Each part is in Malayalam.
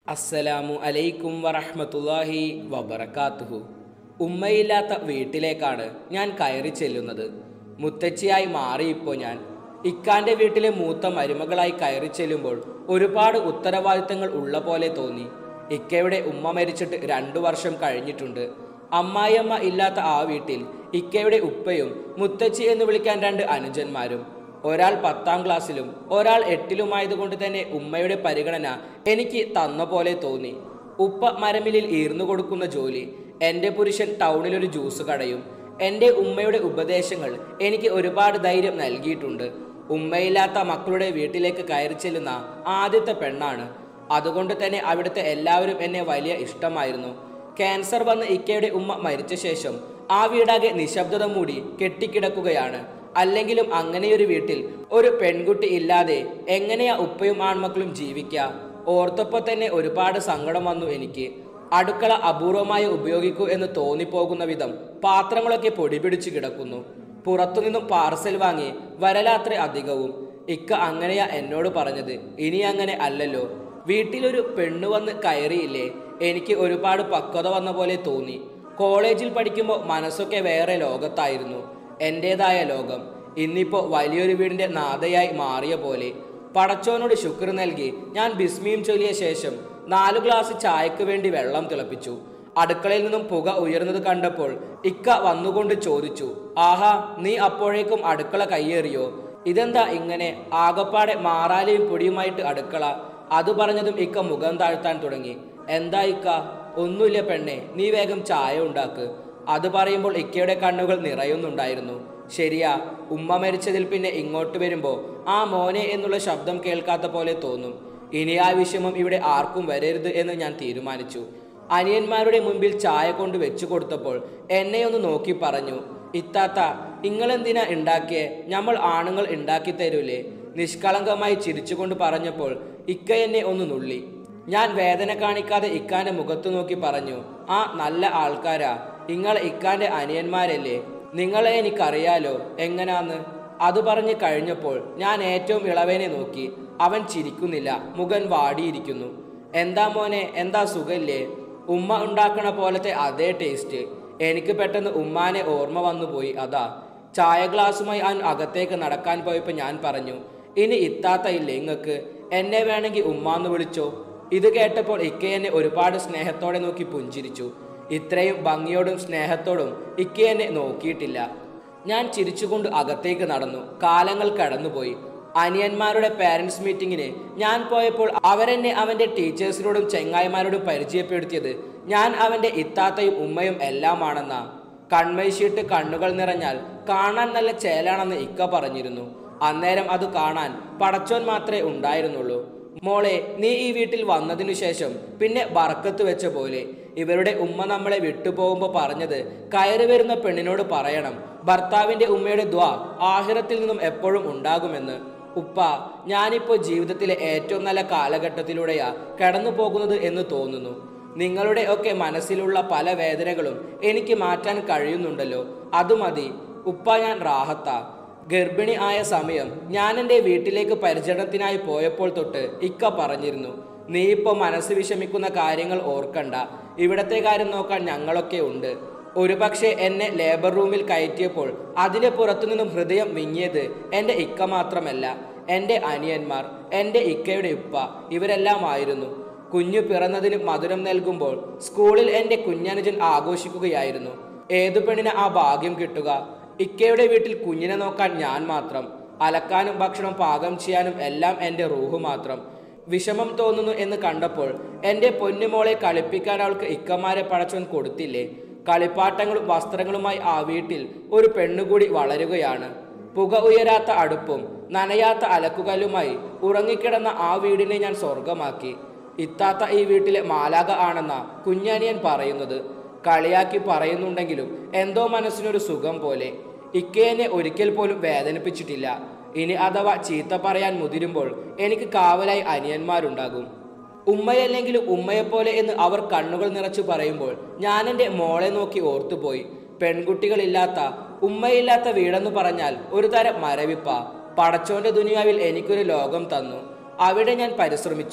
അസ്സലാമു അലൈക്കും വറഹ്മത്തുള്ളാഹി വബറകാതുഹു. ഉമ്മയില്ലാത്ത വീട്ടിലേക്കാണ് ഞാൻ കയറി ചെല്ലുന്നത്. മുത്തച്ഛിയായി മാറി ഇപ്പോൾ ഞാൻ. ഇക്കാൻ്റെ വീട്ടിലെ മൂത്ത മരുമകളായി കയറി ചെല്ലുമ്പോൾ ഒരുപാട് ഉത്തരവാദിത്തങ്ങൾ ഉള്ള പോലെ തോന്നി. ഇക്കയുടെ ഉമ്മ മരിച്ചിട്ട് 2 വർഷം കഴിഞ്ഞിട്ടുണ്ട്. അമ്മായിയമ്മ ഇല്ലാത്ത ആ വീട്ടിൽ ഇക്കയുടെ ഉപ്പയും മുത്തച്ഛി എന്ന് വിളിക്കാൻ 2 അനുജന്മാരും. ഒരാൾ 10ാം ക്ലാസ്സിലും ഒരാൾ 8ലുമായതുകൊണ്ട് തന്നെ ഉമ്മയുടെ പരിഗണന എനിക്ക് തന്ന പോലെ തോന്നി. ഉപ്പ മരമില്ലിൽ ഈർന്നു കൊടുക്കുന്ന ജോലി, എൻ്റെ പുരുഷൻ ടൗണിലൊരു ജ്യൂസ് കടയും. എൻ്റെ ഉമ്മയുടെ ഉപദേശങ്ങൾ എനിക്ക് ഒരുപാട് ധൈര്യം നൽകിയിട്ടുണ്ട്. ഉമ്മയില്ലാത്ത മക്കളുടെ വീട്ടിലേക്ക് കയറി ചെല്ലുന്ന ആദ്യത്തെ പെണ്ണാണ്. അതുകൊണ്ട് തന്നെ അവിടുത്തെ എല്ലാവരും എന്നെ വലിയ ഇഷ്ടമായിരുന്നു. ക്യാൻസർ വന്ന് ഇക്കയുടെ ഉമ്മ മരിച്ച ശേഷം ആ വീടാകെ നിശബ്ദത മൂടി കെട്ടിക്കിടക്കുകയാണ്. അല്ലെങ്കിലും അങ്ങനെയൊരു വീട്ടിൽ ഒരു പെൺകുട്ടി ഇല്ലാതെ എങ്ങനെയാ ഉപ്പയും ആൺമക്കളും ജീവിക്കുക? ഓർത്തപ്പോൾ തന്നെ ഒരുപാട് സങ്കടം വന്നു എനിക്ക്. അടുക്കള അപൂർവമായി ഉപയോഗിക്കൂ എന്ന് തോന്നിപ്പോകുന്ന വിധം പാത്രങ്ങളൊക്കെ പൊടിപിടിച്ച് കിടക്കുന്നു. പുറത്തുനിന്നും പാർസൽ വാങ്ങി വരലാത്ര അധികവും. ഇക്ക അങ്ങനെയാ എന്നോട് പറഞ്ഞത്. ഇനി അങ്ങനെ അല്ലല്ലോ. വീട്ടിലൊരു പെണ്ണ് വന്ന് കയറിയില്ലേ, എനിക്ക് ഒരുപാട് പക്വത വന്ന പോലെ തോന്നി. കോളേജിൽ പഠിക്കുമ്പോൾ മനസ്സൊക്കെ വേറെ ലോകത്തായിരുന്നു, എൻ്റേതായ ലോകം. ഇന്നിപ്പോൾ വലിയൊരു വീടിൻ്റെ നാഥയായി മാറിയ പോലെ. പടച്ചോനോട് ശുക്ർ നൽകി ഞാൻ ബിസ്മിയും ചൊല്ലിയ ശേഷം 4 ഗ്ലാസ് ചായക്ക് വേണ്ടി വെള്ളം തിളപ്പിച്ചു. അടുക്കളയിൽ നിന്നും പുക ഉയർന്നത് കണ്ടപ്പോൾ ഇക്ക വന്നുകൊണ്ട് ചോദിച്ചു, ആഹാ, നീ അപ്പോഴേക്കും അടുക്കള കയ്യേറിയോ? ഇതെന്താ ഇങ്ങനെ ആകപ്പാടെ മാറാലയും പൊടിയുമായിട്ട് അടുക്കള? അത് പറഞ്ഞതും ഇക്ക മുഖം താഴ്ത്താൻ തുടങ്ങി. എന്താ ഇക്ക? ഒന്നുമില്ല പെണ്ണെ, നീ വേഗം ചായ ഉണ്ടാക്ക്. അത് പറയുമ്പോൾ ഇക്കയുടെ കണ്ണുകൾ നിറയുന്നുണ്ടായിരുന്നു. ശരിയാ, ഉമ്മ മരിച്ചതിൽ പിന്നെ ഇങ്ങോട്ട് വരുമ്പോൾ ആ മോനെ എന്നുള്ള ശബ്ദം കേൾക്കാത്ത പോലെ തോന്നും. ഇനി ആ വിഷമം ഇവിടെ ആർക്കും വരരുത് എന്ന് ഞാൻ തീരുമാനിച്ചു. അനിയന്മാരുടെ മുമ്പിൽ ചായ കൊണ്ട് വെച്ചു കൊടുത്തപ്പോൾ എന്നെ ഒന്ന് നോക്കി പറഞ്ഞു, ഇത്താത്ത, നിങ്ങളെന്തിനാ ഉണ്ടാക്കിയേ? നമ്മൾ ആണുങ്ങൾ ഉണ്ടാക്കി തരൂലേ? നിഷ്കളങ്കമായി ചിരിച്ചുകൊണ്ട് പറഞ്ഞപ്പോൾ ഇക്ക എന്നെ ഒന്ന് നുള്ളി. ഞാൻ വേദന കാണിക്കാതെ ഇക്കാന്റെ മുഖത്ത് നോക്കി പറഞ്ഞു, ആ നല്ല ആൾക്കാരാ, നിങ്ങൾ ഇക്കാന്റെ അനിയന്മാരല്ലേ, നിങ്ങളെ എനിക്കറിയാലോ എങ്ങനാന്ന്. അത് പറഞ്ഞ് കഴിഞ്ഞപ്പോൾ ഞാൻ ഏറ്റവും ഇളവനെ നോക്കി. അവൻ ചിരിക്കുന്നില്ല, മുഖം വാടിയിരിക്കുന്നു. എന്താ മോനെ, എന്താ സുഖല്ലേ? ഉമ്മ ഉണ്ടാക്കണ പോലത്തെ അതേ ടേസ്റ്റ്. എനിക്ക് പെട്ടെന്ന് ഉമ്മാനെ ഓർമ്മ വന്നുപോയി. അതാ ചായ ഗ്ലാസുമായി അവൻ അകത്തേക്ക് നടക്കാൻ പോയപ്പോൾ ഞാൻ പറഞ്ഞു, ഇനി ഇത്താത്ത ഇല്ലേ ഇങ്ങക്ക്? എന്നെ വേണമെങ്കിൽ ഉമ്മാന്ന് വിളിച്ചോ. ഇത് കേട്ടപ്പോൾ ഇക്ക എന്നെ ഒരുപാട് സ്നേഹത്തോടെ നോക്കി പുഞ്ചിരിച്ചു. ഇത്രയും ഭംഗിയോടും സ്നേഹത്തോടും ഇക്ക എന്നെ നോക്കിയിട്ടില്ല. ഞാൻ ചിരിച്ചുകൊണ്ട് അകത്തേക്ക് നടന്നു. കാലങ്ങൾ കടന്നുപോയി. അനിയന്മാരുടെ പാരൻസ് മീറ്റിങ്ങിന് ഞാൻ പോയപ്പോൾ അവരെന്നെ അവൻ്റെ ടീച്ചേഴ്സിനോടും ചെങ്ങായിമാരോടും പരിചയപ്പെടുത്തിയത് ഞാൻ അവൻ്റെ ഇത്താത്തയും ഉമ്മയും എല്ലാമാണെന്നാ. കൺമൈശിയിട്ട് കണ്ണുകൾ നിറഞ്ഞാൽ കാണാൻ നല്ല ചേലാണെന്ന് ഇക്ക പറഞ്ഞിരുന്നു. അന്നേരം അത് കാണാൻ പടച്ചോൻ മാത്രമേ ഉണ്ടായിരുന്നുള്ളൂ. മോളെ, നീ ഈ വീട്ടിൽ വന്നതിനു ശേഷം പിന്നെ ബർക്കത്ത് വെച്ച പോലെ. ഇവരുടെ ഉമ്മ നമ്മളെ വിട്ടുപോകുമ്പോൾ പറഞ്ഞത്, കയറി വരുന്ന പെണ്ണിനോട് പറയണം ഭർത്താവിൻ്റെ ഉമ്മയുടെ ദ്വാ ആഖിറത്തിൽ നിന്നും എപ്പോഴും ഉണ്ടാകുമെന്ന്. ഉപ്പ, ഞാനിപ്പോൾ ജീവിതത്തിലെ ഏറ്റവും നല്ല കാലഘട്ടത്തിലൂടെയാ കടന്നു പോകുന്നത് എന്ന് തോന്നുന്നു. നിങ്ങളുടെ ഒക്കെ മനസ്സിലുള്ള പല വേദനകളും എനിക്ക് മാറ്റാൻ കഴിയുന്നുണ്ടല്ലോ, അത് മതി ഉപ്പ. ഞാൻ റാഹത്താ. ഗർഭിണി ആയ സമയം ഞാൻ എൻ്റെ വീട്ടിലേക്ക് പരിചരണത്തിനായി പോയപ്പോൾ തൊട്ട് ഇക്ക പറഞ്ഞിരുന്നു, നീ ഇപ്പോൾ മനസ്സ് വിഷമിക്കുന്ന കാര്യങ്ങൾ ഓർക്കണ്ട, ഇവിടത്തെ കാര്യം നോക്കാൻ ഞങ്ങളൊക്കെ ഉണ്ട്. ഒരുപക്ഷെ എന്നെ ലേബർ റൂമിൽ കയറ്റിയപ്പോൾ അതിന് പുറത്തുനിന്നും ഹൃദയം വിങ്ങിയത് എൻ്റെ ഇക്ക മാത്രമല്ല, എൻ്റെ അനിയന്മാർ, എൻ്റെ ഇക്കയുടെ ഉപ്പ, ഇവരെല്ലാം ആയിരുന്നു. കുഞ്ഞു പിറന്നതിന് മധുരം നൽകുമ്പോൾ സ്കൂളിൽ എൻ്റെ കുഞ്ഞനുജൻ ആഘോഷിക്കുകയായിരുന്നു. ഏതു പെണ്ണിന് ആ ഭാഗ്യം കിട്ടുക? ഇക്കയുടെ വീട്ടിൽ കുഞ്ഞിനെ നോക്കാൻ ഞാൻ മാത്രം, അലക്കാനും ഭക്ഷണം പാകം ചെയ്യാനും എല്ലാം എൻ്റെ റൂഹ് മാത്രം. വിഷമം തോന്നുന്നു എന്ന് കണ്ടപ്പോൾ എൻ്റെ പൊന്നുമോളെ കളിപ്പിക്കാൻ അവൾക്ക് ഇക്കമാരെ പടച്ചോൻ കൊടുത്തില്ലേ? കളിപ്പാട്ടങ്ങളും വസ്ത്രങ്ങളുമായി ആ വീട്ടിൽ ഒരു പെണ്ണുകൂടി വളരുകയാണ്. പുക ഉയരാത്ത അടുപ്പും നനയാത്ത അലക്കുകല്ലുമായി ഉറങ്ങിക്കിടന്ന ആ വീടിനെ ഞാൻ സ്വർഗമാക്കി. ഇത്താത്ത ഈ വീട്ടിലെ മാലാക ആണെന്ന കുഞ്ഞനിയൻ പറയുന്നത്. കളിയാക്കി പറയുന്നുണ്ടെങ്കിലും എന്തോ മനസ്സിനൊരു സുഖം പോലെ. ഇക്കയെന്നെ ഒരിക്കൽ പോലും വേദനിപ്പിച്ചിട്ടില്ല. ഇനി അഥവാ ചീത്ത പറയാൻ മുതിരുമ്പോൾ എനിക്ക് കാവലായി അനിയന്മാരുണ്ടാകും. ഉമ്മയല്ലെങ്കിലും ഉമ്മയെപ്പോലെ എന്ന് അവർ കണ്ണുകൾ നിറച്ചു പറയുമ്പോൾ ഞാൻ എൻ്റെ മോളെ നോക്കി ഓർത്തുപോയി. പെൺകുട്ടികളില്ലാത്ത, ഉമ്മയില്ലാത്ത വീടെന്ന് പറഞ്ഞാൽ ഒരു തരം മരവിപ്പ. പടച്ചോന്റെ ദുനിയാവിൽ എനിക്കൊരു ലോകം തന്നു. അവിടെ ഞാൻ പരിശ്രമിച്ചു.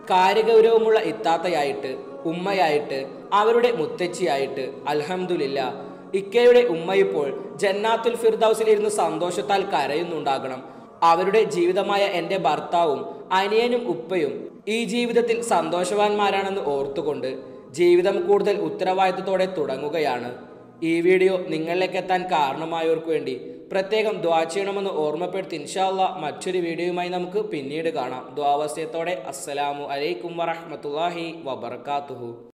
കാര്യഗൗരവമുള്ള ഇത്താത്തയായിട്ട്, ഉമ്മയായിട്ട്, അവരുടെ മുത്തച്ഛിയായിട്ട് അൽഹംദുലില്ലാ ഇക്കയുടെ ഉമ്മ ഇപ്പോൾ ജന്നാത്തുൽ ഫിർദൗസിൽ ഇരുന്ന് സന്തോഷത്താൽ കരയുന്നുണ്ടാകണം. അവരുടെ ജീവിതമായ എൻ്റെ ഭർത്താവും അനിയനും ഉപ്പയും ഈ ജീവിതത്തിൽ സന്തോഷവാന്മാരാണെന്ന് ഓർത്തുകൊണ്ട് ജീവിതം കൂടുതൽ ഉത്തരവാദിത്തത്തോടെ തുടങ്ങുകയാണ്. ഈ വീഡിയോ നിങ്ങളിലേക്ക് എത്താൻ കാരണമായവർക്ക് വേണ്ടി പ്രത്യേകം ദ്വാ ചെയ്യണമെന്ന് ഓർമ്മപ്പെടുത്തി ഇൻഷാ അല്ലാഹ് മറ്റൊരു വീഡിയോയുമായി നമുക്ക് പിന്നീട് കാണാം. ദ്വാവസ്യത്തോടെ അസ്സലാമു അലൈക്കും വറഹ്മത്തുള്ളാഹി വബറകാതുഹു.